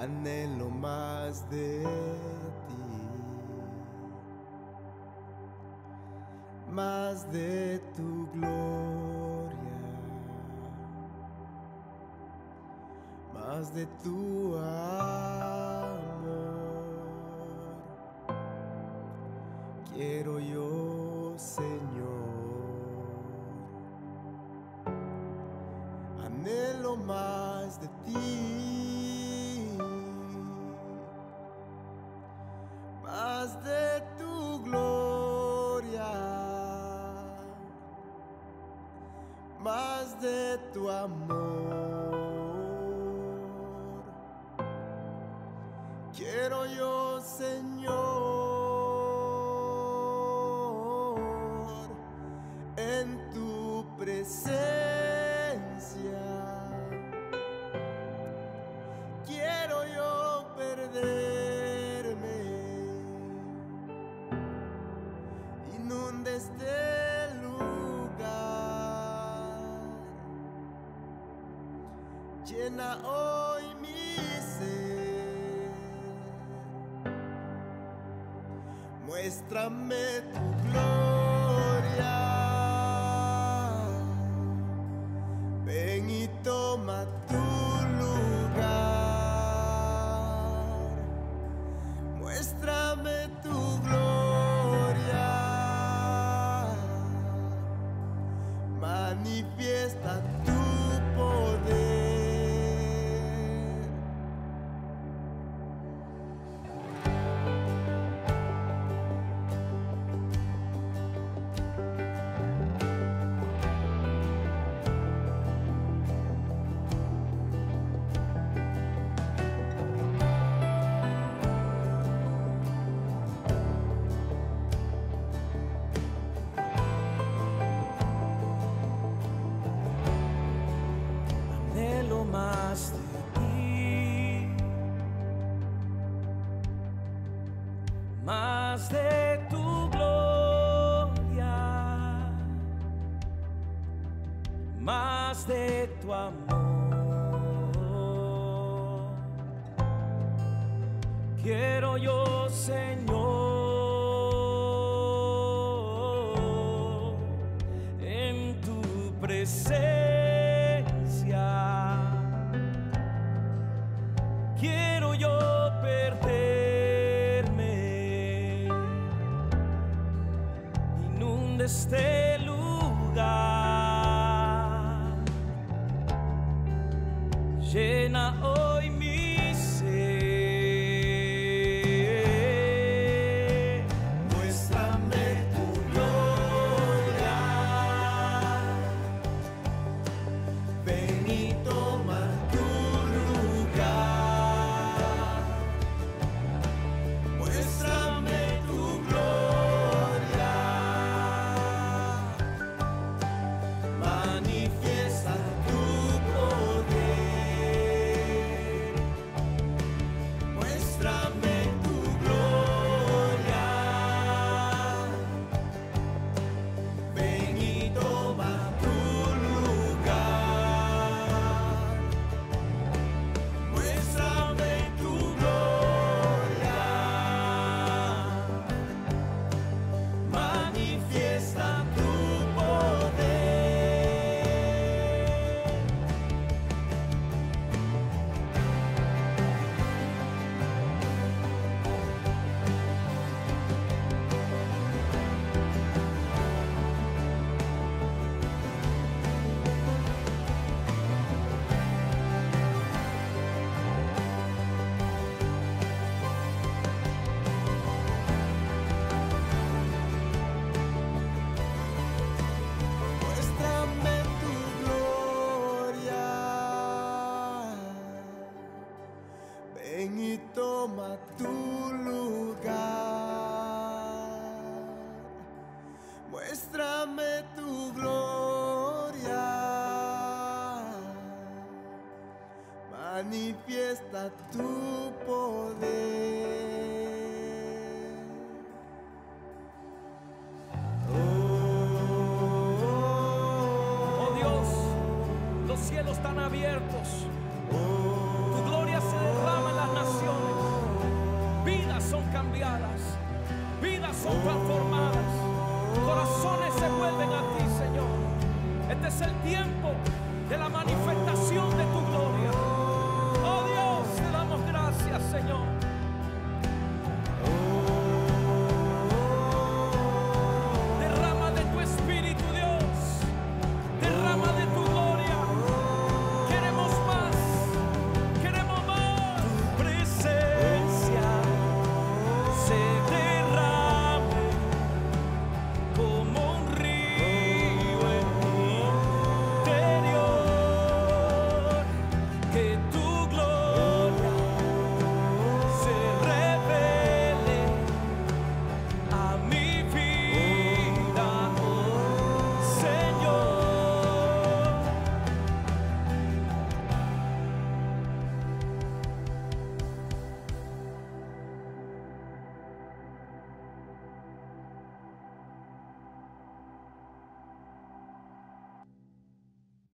anhelo más de ti, más de tu gloria, más de tu amor. Quiero yo, Señor, anhelo más de ti, más de tu gloria, más de tu amor. Quiero yo, Señor, en tu presencia. Quiero yo perderme, inunda este lugar, llena hoy mi ser, muéstrame tu gloria, ven y toma tu lugar, muéstrame tu gloria, manifiesta tu poder. Más de ti, más de tu gloria, más de tu amor. Quiero yo, Señor, en tu presencia. Quiero yo perderme, inunda este lugar, llena hoy mi ser, Muéstrame tu gloria, ven y toma tu lugar, muéstrame tu gloria, manifiesta tu poder, muéstrame tu gloria, ven y toma tu lugar, muéstrame tu gloria, manifiesta tu poder. Muéstrame tu gloria, ven y toma tu lugar, muéstrame tu gloria, manifiesta tu poder. oh Dios, los cielos están abiertos, tu gloria se derrama en las naciones. vidas son transformadas, corazones se vuelven a ti, Señor. Este es el tiempo de la manifestación de tu gloria. Oh Dios, te damos gracias, Señor.